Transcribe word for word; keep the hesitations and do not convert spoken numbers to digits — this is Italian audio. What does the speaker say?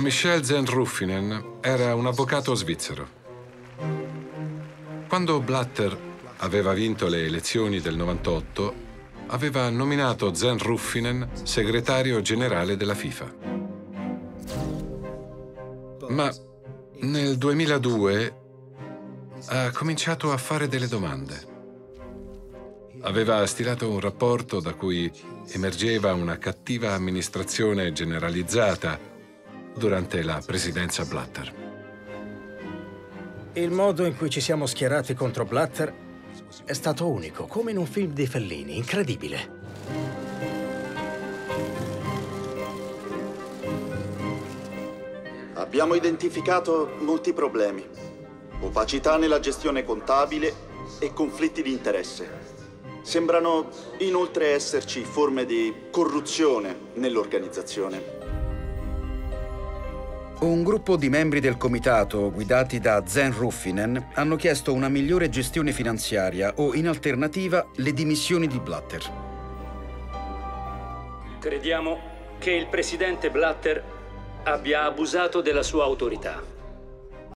Michel Zentruffinen era un avvocato svizzero. Quando Blatter aveva vinto le elezioni del novantotto, aveva nominato Zentruffinen segretario generale della FIFA. Ma nel duemiladue ha cominciato a fare delle domande. Aveva stilato un rapporto da cui emergeva una cattiva amministrazione generalizzata durante la presidenza Blatter. Il modo in cui ci siamo schierati contro Blatter è stato unico, come in un film di Fellini, incredibile. Abbiamo identificato molti problemi. Opacità nella gestione contabile e conflitti di interesse. Sembrano inoltre esserci forme di corruzione nell'organizzazione. Un gruppo di membri del comitato, guidati da Zentruffinen, hanno chiesto una migliore gestione finanziaria o, in alternativa, le dimissioni di Blatter. Crediamo che il presidente Blatter abbia abusato della sua autorità.